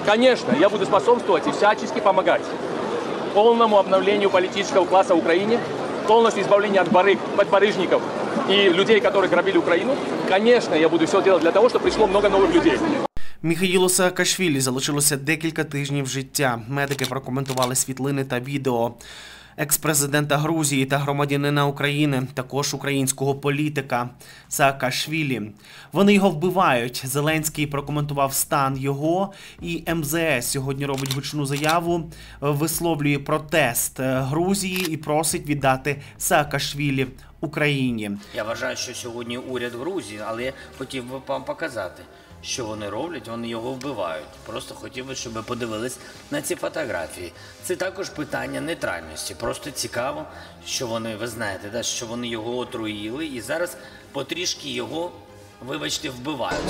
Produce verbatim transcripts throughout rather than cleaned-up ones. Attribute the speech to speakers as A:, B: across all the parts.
A: Конечно, я буду способствовать и всячески помогать полному обновлению политического класса в Украине, полностью избавлению от барыг, подбарыжников и людей, которые грабили Украину. Конечно, я буду все делать для того, чтобы пришло много новых людей.
B: Міхаїлу Саакашвілі залишилося декілька тижнів життя. Медики прокоментували світлини та відео екс-президента Грузії та громадянина України, також українського політика Саакашвілі. Вони його вбивають. Зеленський прокоментував стан його, і ем зе ес сьогодні робить гучну заяву, висловлює протест Грузії і просить віддати Саакашвілі Україні.
C: Я вважаю, що сьогодні уряд Грузії, але я хотів би вам показати, що вони роблять, вони його вбивають. Просто хотів би, щоб ви подивились на ці фотографії. Це також питання нейтральності. Просто цікаво, що вони, ви знаєте, да, що вони його отруїли і зараз потрішки його, вибачте, вбивають.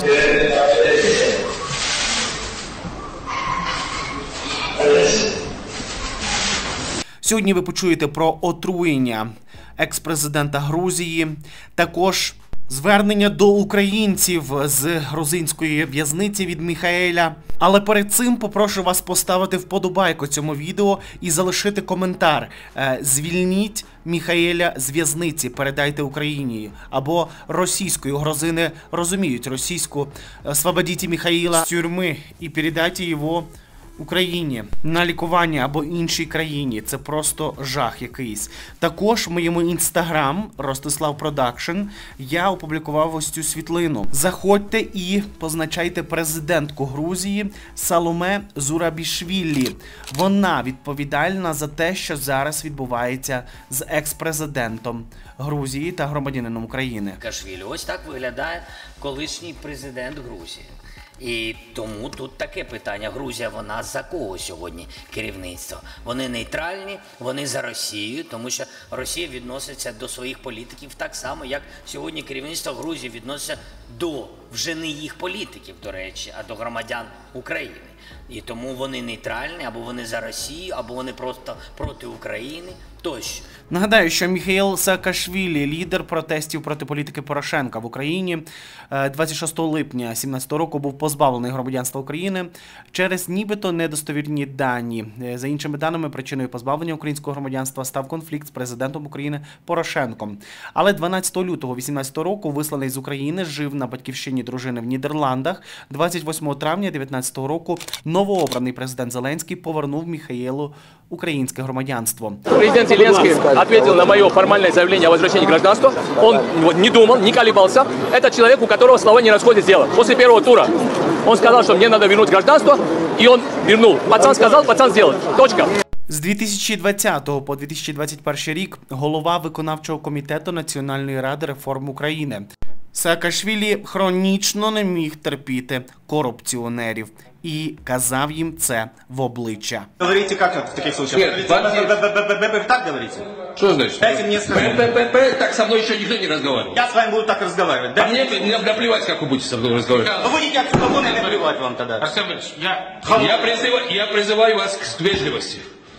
B: Сьогодні ви почуєте про отруєння екс-президента Грузії, також звернення до українців з грузинської в'язниці від Міхаеля. Але перед цим попрошу вас поставити вподобайку цьому відео і залишити коментар. Звільніть Міхаеля з в'язниці, передайте Україні. Або російською, грузини розуміють російську. «Освободіть Міхаїла з тюрми і передайте його Україні на лікування або іншій країні». Це просто жах якийсь. Також в моєму інстаграм Ростислав Продакшн я опублікував ось цю світлину. Заходьте і позначайте президентку Грузії Саломе Зурабішвілі. Вона відповідальна за те, що зараз відбувається з екс-президентом Грузії та громадянином України.
C: Саакашвілі. Ось так виглядає колишній президент Грузії. І тому тут таке питання. Грузія, вона за кого сьогодні керівництво? Вони нейтральні, вони за Росію, тому що Росія відноситься до своїх політиків так само, як сьогодні керівництво Грузії відноситься до вже не їх політиків, до речі, а до громадян України. І тому вони нейтральні, або вони за Росію, або вони просто проти України, тощо.
B: Нагадаю, що Міхаїл Саакашвілі, лідер протестів проти політики Порошенка в Україні, двадцять шостого липня дві тисячі сімнадцятого року був позбавлений громадянства України через нібито недостовірні дані. За іншими даними, причиною позбавлення українського громадянства став конфлікт з президентом України Порошенком. Але дванадцятого лютого дві тисячі вісімнадцятого року висланий з України, жив на батьківщині дружини в Нідерландах. двадцять восьмого травня дві тисячі дев'ятнадцятого року новообраний президент Зеленський повернув Міхаїлу українське громадянство.
A: Президент Зеленский ответил на мое формальное заявление о возвращении гражданства. Он не думал, не колебался. Это человек, у которого слова не расходят с делом. После первого тура он сказал, что мне надо вернуть гражданство, и он вернул. Пацан сказал, пацан сделал. Точка.
B: З дві тисячі двадцятого по дві тисячі двадцять перший рік голова виконавчого комітету Національної ради реформ України. Саакашвілі хронічно не міг терпіти корупціонерів і казав їм це в обличчя.
D: Говорите, как в таких случаях? Нет, вы так говорите?
E: Что значит?
D: Дайте мне сказать.
E: Так со мной еще никто не разговаривал.
D: Я с вами буду так разговаривать.
E: Да мне наплевать, как вы будете со мной разговаривать.
D: Вы будете отсюда вон и наплевать вам тогда.
E: Арсен Ильич, я, я, призываю, я призываю вас к вежливости.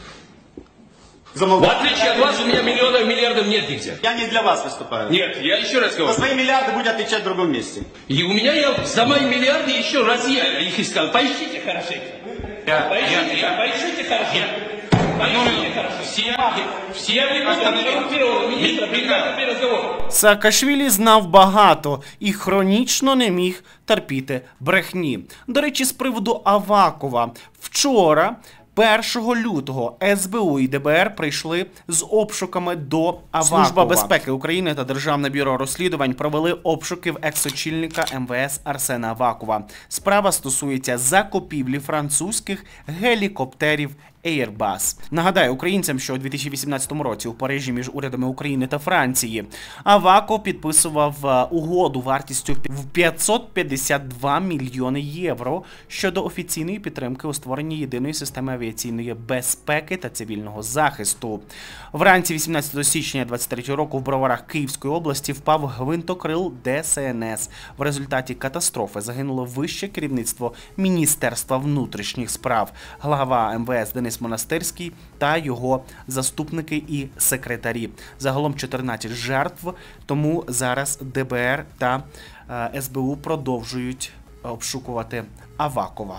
E: В отличие от вас, у меня миллионов, миллиардов нет нигде.
D: Я не для вас выступаю.
E: Нет, я еще раз говорю.
D: За свои миллиарды будете отвечать в другом месте.
E: И у меня я за мои миллиарды еще раз я их искал. Поищите хорошенько. Я, поищите, я, я, поищите хорошенько. Поищите хорошенько. Все, все коррумпированные министры приказывают разговор.
B: Саакашвілі знав багато і хронічно не міг терпіти брехні. До речі, з приводу Авакова. Вчора першого лютого ес бе у і де бе ер прийшли з обшуками до Авакова. Служба безпеки України та Державне бюро розслідувань провели обшуки в екс-очільника ем ве ес Арсена Авакова. Справа стосується закупівлі французьких гелікоптерів Airbus. Нагадаю українцям, що у дві тисячі вісімнадцятому році у Парижі між урядами України та Франції Аваков підписував угоду вартістю в п'ятсот п'ятдесят два мільйони євро щодо офіційної підтримки у створенні єдиної системи авіаційної безпеки та цивільного захисту. Вранці вісімнадцятого січня двадцять третього року в Броварах Київської області впав гвинтокрил де ес ен ес. В результаті катастрофи загинуло вище керівництво Міністерства внутрішніх справ. Глава ем ве ес Денис Монастирський та його заступники і секретарі. Загалом чотирнадцять жертв, тому зараз де бе ер та ес бе у продовжують обшукувати Авакова.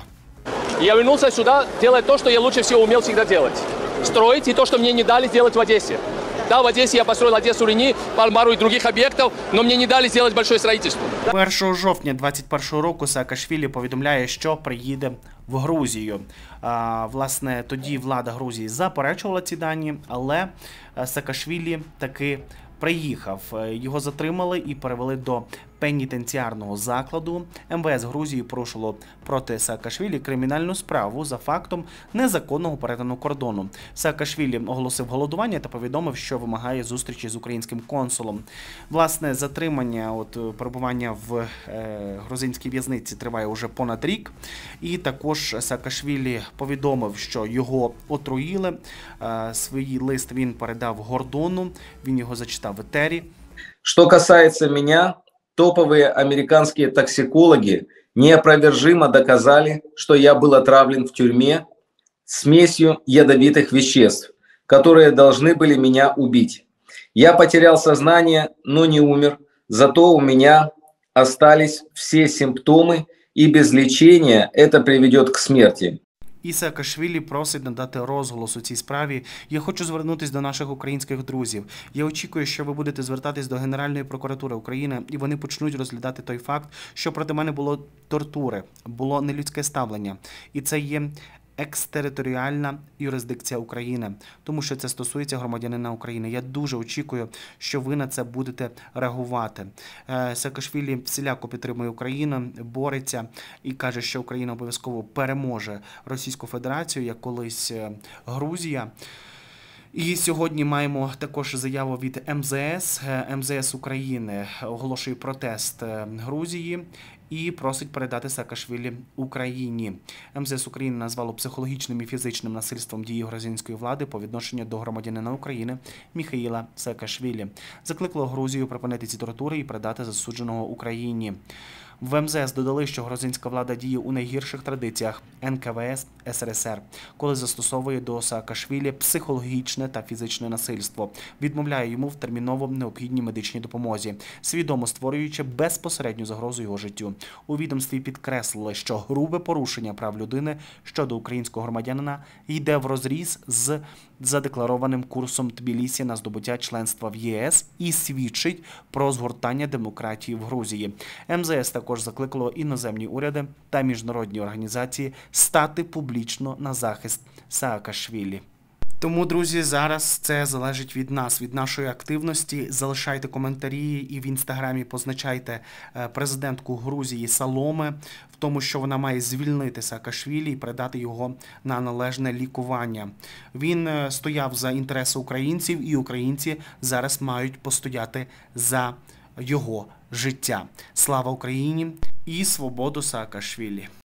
A: И я вернулся сюда делать то, что я лучше всего умел всегда делать. Строить и то, что мне не дали сделать в Одессе. Да, в Одессе я построил Одессу, Рени, Пальмару и других объектов, но мне не дали сделать большое строительство.
B: першого жовтня двадцять першого року Саакашвілі повідомляє, що приїде в Грузію. А, власне, тоді влада Грузії заперечувала ці дані, але Саакашвілі таки приїхав. Його затримали і перевели до пенітенціарного закладу. ем ве ес Грузії порушило проти Саакашвілі кримінальну справу за фактом незаконного перетину кордону. Саакашвілі оголосив голодування та повідомив, що вимагає зустрічі з українським консулом. Власне, затримання, от перебування в е, грузинській в'язниці триває уже понад рік. І також Саакашвілі повідомив, що його отруїли. Е, свій лист він передав Гордону, він його зачитав в етері.
F: Что касается меня, топовые американские токсикологи неопровержимо доказали, что я был отравлен в тюрьме смесью ядовитых веществ, которые должны были меня убить. Я потерял сознание, но не умер, зато у меня остались все симптомы, и без лечения это приведет к смерти.
B: І Саакашвілі просить надати розголос у цій справі. Я хочу звернутися до наших українських друзів. Я очікую, що ви будете звертатись до Генеральної прокуратури України, і вони почнуть розглядати той факт, що проти мене було тортури, було нелюдське ставлення. І це є екстериторіальна юрисдикція України, тому що це стосується громадянина України. Я дуже очікую, що ви на це будете реагувати. Саакашвілі всіляко підтримує Україну, бореться і каже, що Україна обов'язково переможе Російську Федерацію, як колись Грузія. І сьогодні маємо також заяву від ем зе ес. ем зе ес України оголошує протест Грузії і просить передати Саакашвілі Україні. ем зе ес України назвало психологічним і фізичним насильством дії грузинської влади по відношенню до громадянина України Міхаїла Саакашвілі. Закликало Грузію припинити ці тортури і передати засудженого Україні. В ем зе ес додали, що грузинська влада діє у найгірших традиціях ен ка ве ес ес ер ес ер, коли застосовує до Саакашвілі психологічне та фізичне насильство, відмовляє йому в терміново необхідній медичній допомозі, свідомо створюючи безпосередню загрозу його життю. У відомстві підкреслили, що грубе порушення прав людини щодо українського громадянина йде врозріз з задекларованим курсом Тбілісі на здобуття членства в є ес і свідчить про згортання демократії в Грузії. ем зе ес також закликало іноземні уряди та міжнародні організації стати публічно на захист Саакашвілі. Тому, друзі, зараз це залежить від нас, від нашої активності. Залишайте коментарі і в Інстаграмі позначайте президентку Грузії Саломе в тому, що вона має звільнити Саакашвілі і передати його на належне лікування. Він стояв за інтереси українців, і українці зараз мають постояти за його життя. Слава Україні і свободу Саакашвілі!